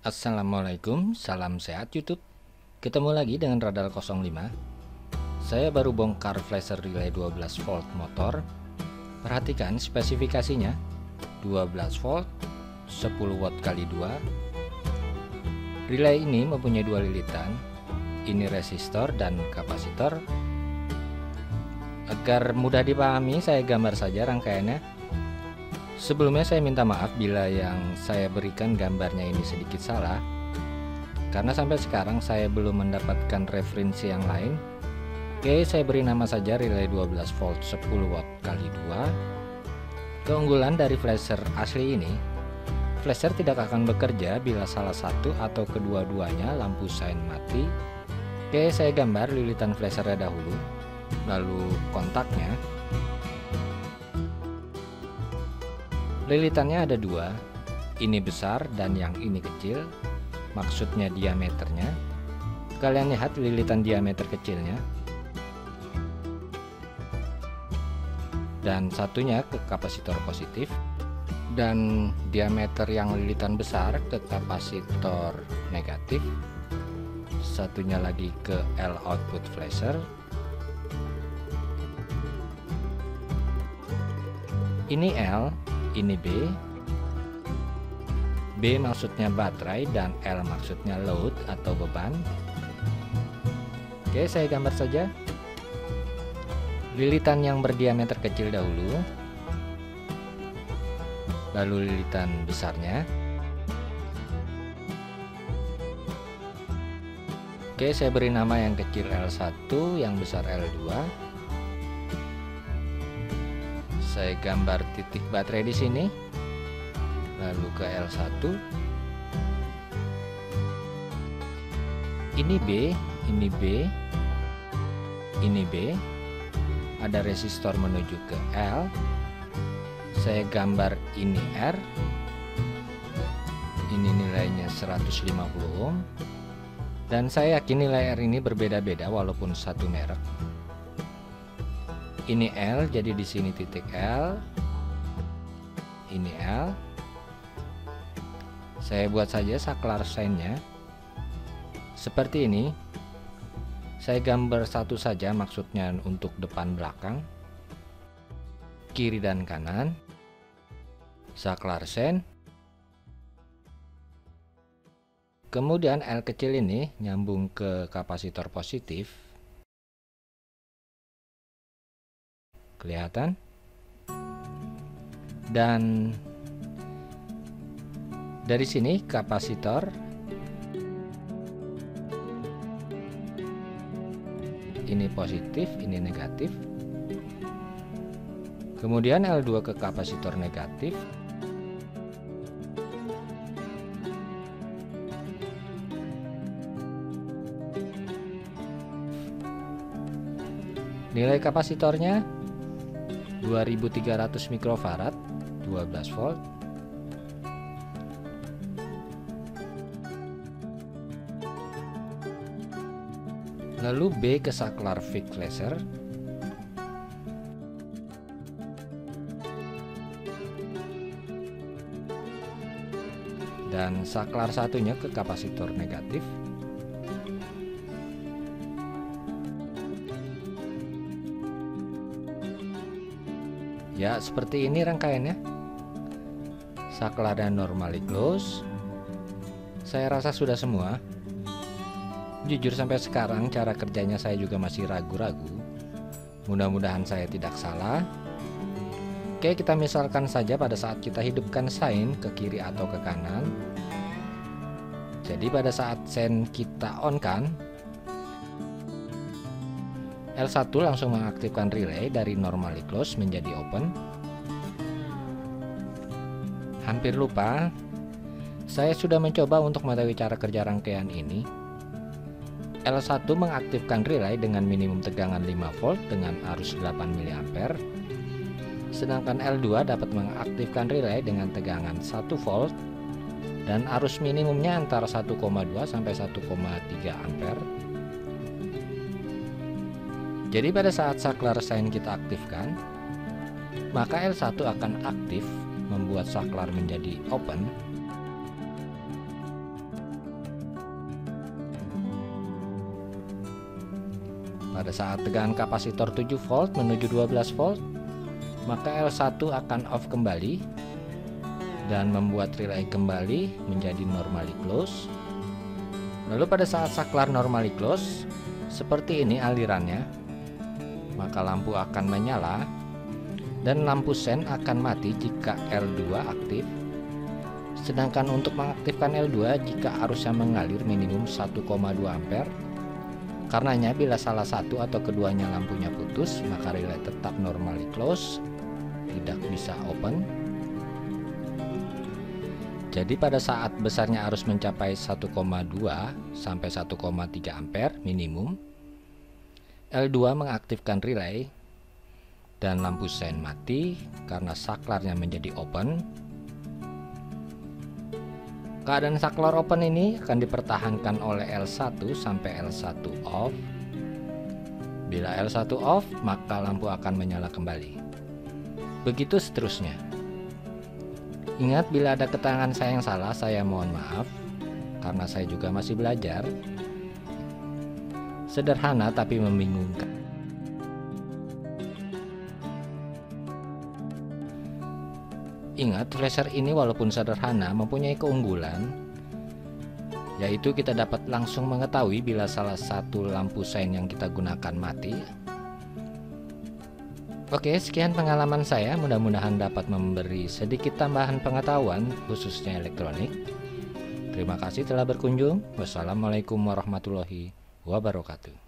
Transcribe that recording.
Assalamualaikum, salam sehat YouTube. Ketemu lagi dengan Radal 05. Saya baru bongkar flasher relay 12 volt motor. Perhatikan spesifikasinya, 12 volt 10 watt kali 2. Relay ini mempunyai dua lilitan, ini resistor dan kapasitor. Agar mudah dipahami, saya gambar saja rangkaiannya. Sebelumnya saya minta maaf bila yang saya berikan gambarnya ini sedikit salah, karena sampai sekarang saya belum mendapatkan referensi yang lain. Oke, saya beri nama saja relay 12 volt 10 watt kali 2. Keunggulan dari flasher asli ini, flasher tidak akan bekerja bila salah satu atau kedua-duanya lampu sein mati. Oke, saya gambar lilitan flashernya dahulu, lalu kontaknya. Lilitannya ada dua, ini besar dan yang ini kecil, maksudnya diameternya. Kalian lihat lilitan diameter kecilnya, dan satunya ke kapasitor positif, dan diameter yang lilitan besar ke kapasitor negatif, satunya lagi ke L output flasher. Ini L, ini B. B maksudnya baterai dan L maksudnya load atau beban. Oke, saya gambar saja. Lilitan yang berdiameter kecil dahulu, lalu lilitan besarnya. Oke, saya beri nama yang kecil L1, yang besar L2. Saya gambar titik baterai di sini, lalu ke L1. Ini B, ini B, ini B. Ada resistor menuju ke L. Saya gambar ini R. Ini nilainya 150 ohm. Dan saya yakin nilai R ini berbeda-beda walaupun satu merek. Ini L, jadi di sini titik L. Ini L. Saya buat saja saklar sein-nya seperti ini. Saya gambar satu saja, maksudnya untuk depan belakang, kiri dan kanan. Saklar sein. Kemudian L kecil ini nyambung ke kapasitor positif. Kelihatan? Dan dari sini kapasitor, ini positif, ini negatif. Kemudian L2 ke kapasitor negatif. Nilai kapasitornya 2300 mikrofarad, 12 volt. Lalu B ke saklar fix flasher. Dan saklar satunya ke kapasitor negatif. Ya, seperti ini rangkaiannya. Saklar dan normally close. Saya rasa sudah semua. Jujur sampai sekarang cara kerjanya saya juga masih ragu-ragu. Mudah-mudahan saya tidak salah. Oke, kita misalkan saja pada saat kita hidupkan sein ke kiri atau ke kanan. Jadi pada saat sein kita on kan, L1 langsung mengaktifkan relay dari normally close menjadi open. Hampir lupa, saya sudah mencoba untuk mengetahui cara kerja rangkaian ini. L1 mengaktifkan relay dengan minimum tegangan 5 volt dengan arus 8 mA. Sedangkan L2 dapat mengaktifkan relay dengan tegangan 1 volt dan arus minimumnya antara 1,2 sampai 1,3 ampere. Jadi pada saat saklar sein kita aktifkan, maka L1 akan aktif membuat saklar menjadi open. Pada saat tegangan kapasitor 7 volt menuju 12 volt, maka L1 akan off kembali dan membuat relay kembali menjadi normally close. Lalu pada saat saklar normally close, seperti ini alirannya, maka lampu akan menyala dan lampu sen akan mati jika L2 aktif. Sedangkan untuk mengaktifkan L2 jika arusnya mengalir minimum 1,2 ampere. Karenanya bila salah satu atau keduanya lampunya putus, maka relay tetap normally close, tidak bisa open. Jadi pada saat besarnya arus mencapai 1,2 sampai 1,3 ampere minimum, L2 mengaktifkan relay dan lampu sen mati karena saklarnya menjadi open. Keadaan saklar open ini akan dipertahankan oleh L1 sampai L1 off. Bila L1 off, maka lampu akan menyala kembali. Begitu seterusnya. Ingat, bila ada keterangan saya yang salah, saya mohon maaf, karena saya juga masih belajar. Sederhana tapi membingungkan. Ingat, flasher ini walaupun sederhana mempunyai keunggulan, yaitu kita dapat langsung mengetahui bila salah satu lampu sein yang kita gunakan mati. Oke, sekian pengalaman saya, mudah-mudahan dapat memberi sedikit tambahan pengetahuan khususnya elektronik. Terima kasih telah berkunjung. Wassalamualaikum warahmatullahi wabarakatuh.